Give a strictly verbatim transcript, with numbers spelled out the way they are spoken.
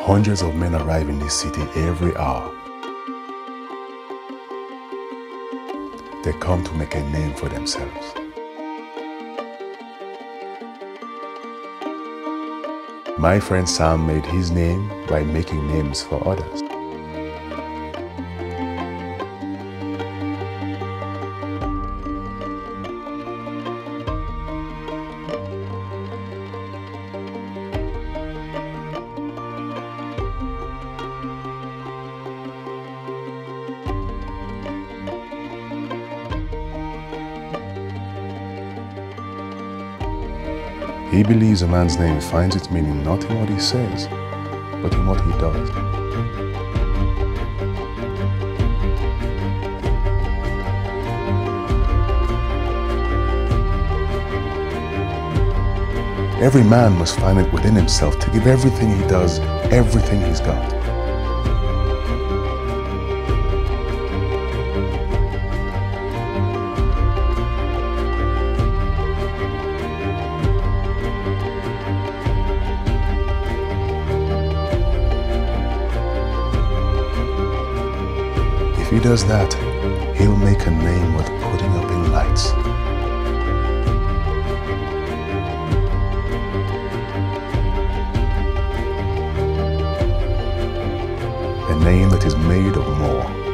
Hundreds of men arrive in this city every hour. They come to make a name for themselves. My friend Sam made his name by making names for others. He believes a man's name finds its meaning not in what he says, but in what he does. Every man must find it within himself to give everything he does, everything he's got. If he does that, he'll make a name worth putting up in lights. A name that is made of more.